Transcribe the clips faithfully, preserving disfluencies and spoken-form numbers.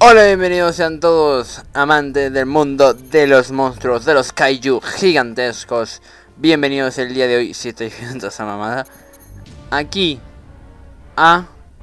Hola, bienvenidos sean todos amantes del mundo de los monstruos, de los kaiju gigantescos. Bienvenidos el día de hoy, si estoy viendo esa mamada, aquí a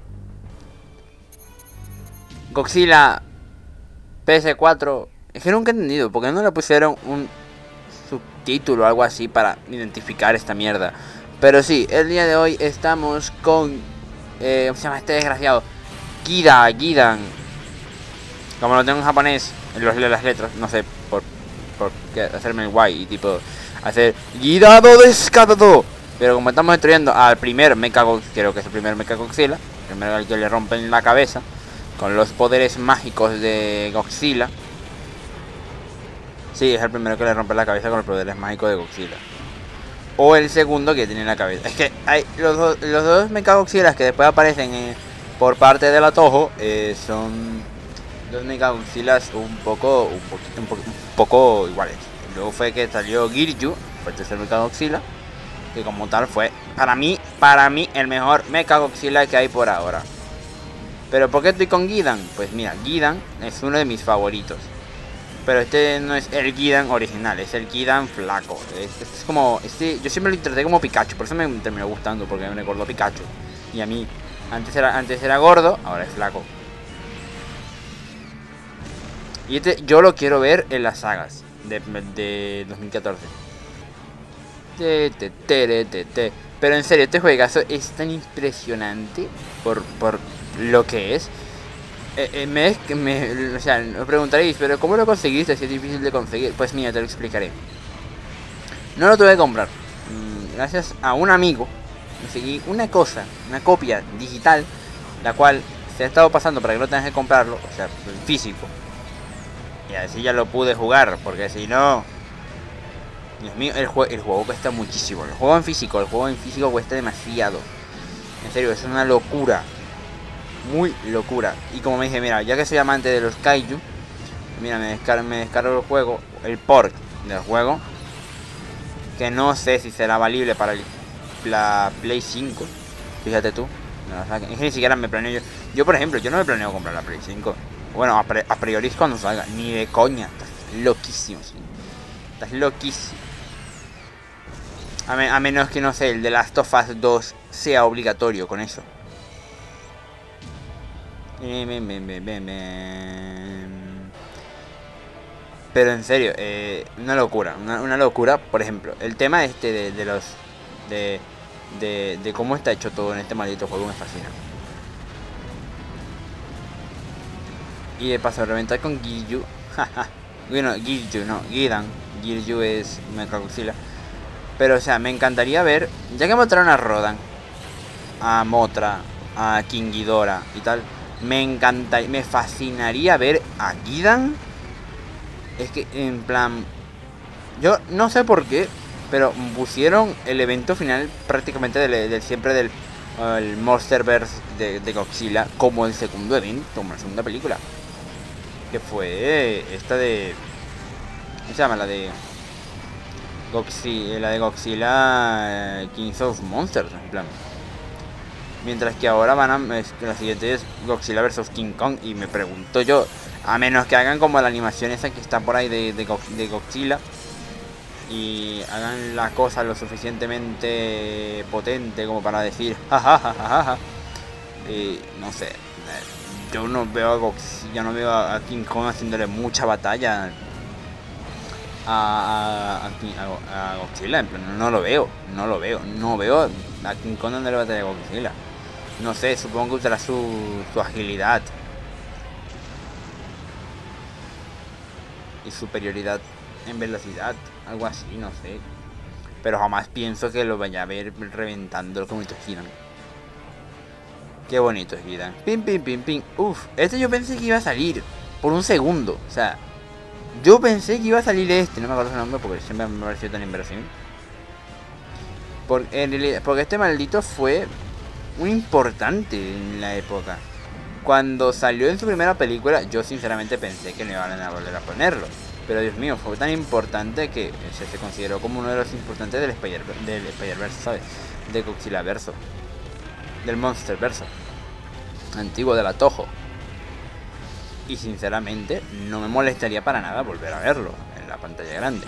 Godzilla P S cuatro. Es que nunca he entendido, porque no le pusieron un subtítulo o algo así para identificar esta mierda. Pero sí, el día de hoy estamos con, eh, ¿cómo se llama este desgraciado? Gida, Gidan. Como lo tengo en japonés, en los, las letras, no sé, por, por qué hacerme el guay y tipo hacer Gidado descatado. Pero como estamos destruyendo al primer Mecha Godzilla, creo que es el primer Mecha Godzilla, el primero al que le rompen la cabeza con los poderes mágicos de Godzilla. Sí, es el primero que le rompe la cabeza con los poderes mágicos de Godzilla. O el segundo que tiene en la cabeza. Es que hay los, do, los dos Mecha Godzillas que después aparecen eh, por parte de la Toho eh, son dos Mecha Godzillas un poco, un, poquito, un, poco, un poco iguales. Luego fue que salió Giryu, fue el tercer Mecha Godzilla, que como tal fue, para mí, para mí, el mejor Mecha Godzilla que hay por ahora. Pero ¿por qué estoy con Gidan? Pues mira, Gidan es uno de mis favoritos. Pero este no es el Gidan original, es el Gidan flaco. Este es como, este, yo siempre lo interpreté como Pikachu, por eso me terminó gustando, porque me recordó Pikachu. Y a mí, antes era, antes era gordo, ahora es flaco. Y este yo lo quiero ver en las sagas de, de dos mil catorce. Te, te, te, te, te. Pero en serio, este juegazo es tan impresionante por, por lo que es. Eh, eh, me, me, o sea, me preguntaréis, pero ¿cómo lo conseguiste si es difícil de conseguir? Pues mira, te lo explicaré. No lo tuve que comprar. Gracias a un amigo conseguí una cosa, una copia digital, la cual se ha estado pasando para que no tengas que comprarlo, o sea, en físico. Y así ya lo pude jugar, porque si no... Dios mío, el, jue el juego cuesta muchísimo. El juego en físico, el juego en físico cuesta demasiado. En serio, es una locura. Muy locura. Y como me dije, mira, ya que soy amante de los kaiju, mira, me descargo, me descargo el juego, el port del juego, que no sé si será valible para el, la Play cinco. Fíjate tú. Es que ni siquiera me planeo yo. Yo, por ejemplo, yo no me planeo comprar la Play cinco. Bueno, a, pre a priori es cuando salga. Ni de coña. Estás loquísimo, ¿sí? Estás loquísimo. A, me a menos que, no sé, el de Last of Us dos sea obligatorio con eso. Pero en serio, eh, una locura. Una, una locura. Por ejemplo, el tema este de, de los... De, de, de cómo está hecho todo en este maldito juego me fascina. Y de paso, reventar con Giryu. Bueno, Giryu, no, Gidan. Giryu es Mecha Godzilla. Pero, o sea, me encantaría ver, ya que mostraron a Rodan, a Mothra, a King Ghidorah y tal, me encantaría, me fascinaría ver a Gidan. Es que, en plan, yo no sé por qué, pero pusieron el evento final prácticamente del, del siempre del el Monsterverse de, de Godzilla como el segundo evento, como la segunda película. Que fue esta de... ¿Cómo se llama? La de... Godzilla, la de Godzilla eh, Kings of Monsters, en plan. Mientras que ahora van a... Es, la siguiente es Godzilla versus King Kong. Y me pregunto yo, a menos que hagan como la animación esa que está por ahí de, de, de Godzilla, y hagan la cosa lo suficientemente potente como para decir jajajajaja. Y no sé, yo no veo a Godzilla, yo no veo a King Kong haciéndole mucha batalla a, a, a, a Godzilla, en plan, no lo veo, no lo veo, no veo a King Kong dándole batalla a Godzilla. No sé, supongo que usará su, su agilidad y superioridad en velocidad, algo así, no sé. Pero jamás pienso que lo vaya a ver reventando como estos Gidan. Qué bonito es Gidan. Pim, pim, pim, pim. Uf, este yo pensé que iba a salir por un segundo. O sea, yo pensé que iba a salir este. No me acuerdo su nombre porque siempre me pareció tan inversión. Por, en realidad, porque este maldito fue un importante en la época. Cuando salió en su primera película, yo sinceramente pensé que no iban a volver a ponerlo. Pero Dios mío, fue tan importante que se, se consideró como uno de los importantes del Spider-Verse, del Spider-Verse, ¿sabes? De Godzilla verso. Del Monster verso. Antiguo de la Toho. Y sinceramente no me molestaría para nada volver a verlo en la pantalla grande.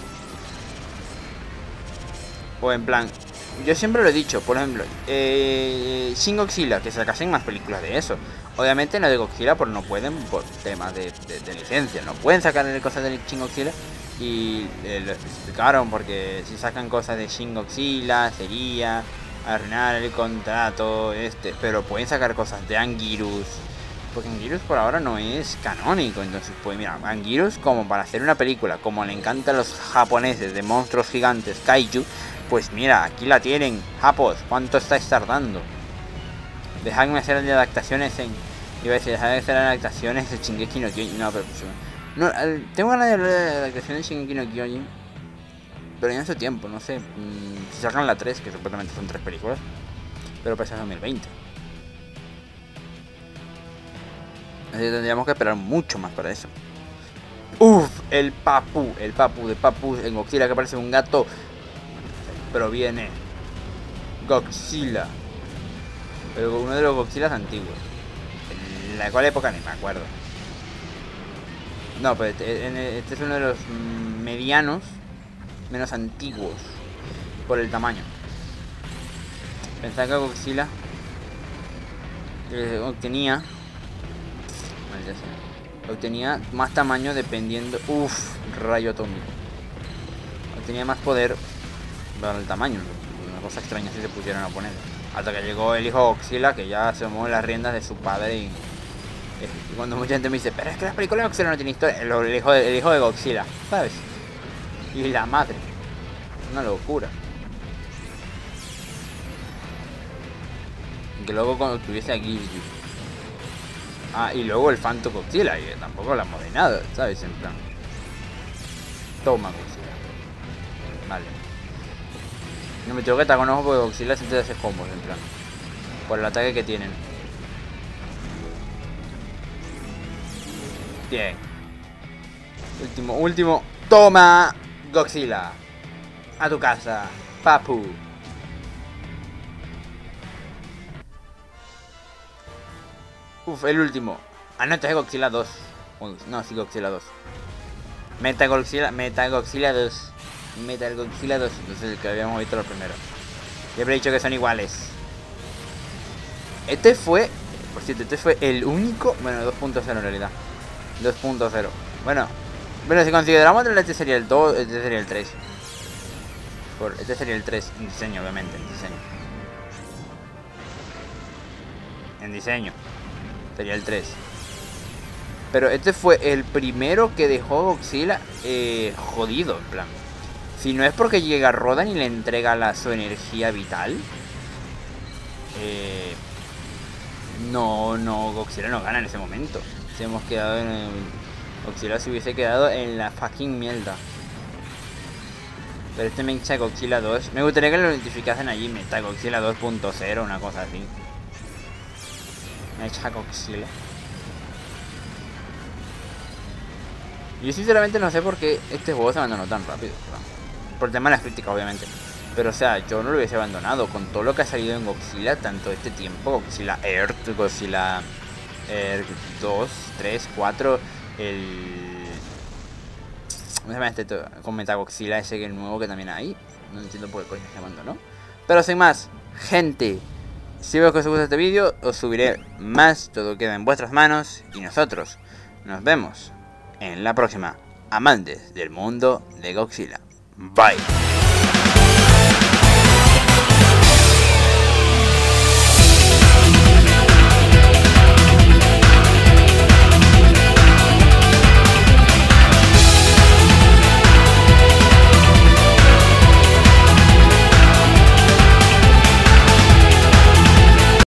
O en plan, yo siempre lo he dicho, por ejemplo, eh, Shin Godzilla, que sacasen más películas de eso. Obviamente no de Godzilla, porque no pueden, por temas de, de, de licencia. No pueden sacar cosas de Shin Godzilla. Y eh, lo explicaron, porque si sacan cosas de Shin Godzilla sería arruinar el contrato este. Pero pueden sacar cosas de Anguirus, porque Anguirus por ahora no es canónico. Entonces pues mira, Anguirus como para hacer una película, como le encantan los japoneses de monstruos gigantes, Kaiju. Pues mira, aquí la tienen, Japos, ¿cuánto estáis tardando? Dejadme hacer las adaptaciones en... Iba a decir, dejadme hacer las adaptaciones de Shingeki no Kyojin. No, pero... No, tengo ganas de hablar de la adaptación de Shingeki no Kyojin, pero ya en su tiempo, no sé. Mmm, si sacan la tres, que supuestamente son tres películas, pero para dos mil veinte. Así que tendríamos que esperar mucho más para eso. Uff, el Papu, el Papu de Papu en Godzilla, que parece un gato. Pero viene Godzilla, pero uno de los Godzillas antiguos. ¿En la cual época? Ni me acuerdo. No, pero este, este es uno de los medianos menos antiguos por el tamaño. Pensaba que Godzilla eh, obtenía obtenía más tamaño dependiendo. Uff, rayo atómico. Obtenía más poder para el tamaño. Una cosa extraña si se pusieron a poner. Hasta que llegó el hijo Godzilla, que ya se tomó las riendas de su padre. Y, y cuando mucha gente me dice, pero es que las películas de Godzilla no tienen historia. El, el, hijo, de, el hijo de Godzilla, ¿sabes? Y la madre. Una locura. Que luego cuando tuviese aquí. Ah, y luego el Phantom Godzilla, y tampoco hablamos de nada, ¿sabes? En plan. Toma Godzilla. Vale. No me tengo que estar con ojo porque Godzilla siempre hace combos, en plan. Por el ataque que tienen. Bien. Último, último. Toma Godzilla. A tu casa, Papu. Uf, el último. Ah, no, este es Godzilla dos. No, sí, Godzilla dos. Meta Godzilla, Meta Godzilla dos. Metal Godzilla dos, entonces el que habíamos visto lo primero. Siempre he dicho que son iguales. Este fue, por cierto, este fue el único, bueno, dos punto cero en realidad. dos punto cero. Bueno, bueno, si consideramos este sería el dos, este sería el tres. Por, este sería el tres en diseño, obviamente, en diseño. En diseño. Sería el tres. Pero este fue el primero que dejó Godzilla eh, jodido, en plan. Si no es porque llega Rodan y le entrega la, su energía vital, eh, no, no, Godzilla no gana en ese momento. Si hemos quedado en el, Godzilla se hubiese quedado en la fucking mierda. Pero este Mecha Godzilla dos, me gustaría que lo identificasen allí, Meta Godzilla dos punto cero, una cosa así. Mecha Godzilla. Yo sinceramente no sé por qué este juego se abandonó tan rápido, ¿no? Por el tema de las críticas, obviamente. Pero o sea, yo no lo hubiese abandonado con todo lo que ha salido en Godzilla tanto este tiempo. Godzilla Earth, Godzilla Earth dos, tres, cuatro. El... ¿Cómo se llama este? Con Metagodzilla ese que el nuevo que también hay. No entiendo por qué coño se abandonó. Pero sin más, gente, si veo que os gusta este vídeo, os subiré más. Todo queda en vuestras manos. Y nosotros nos vemos en la próxima. Amantes del mundo de Godzilla. Bye.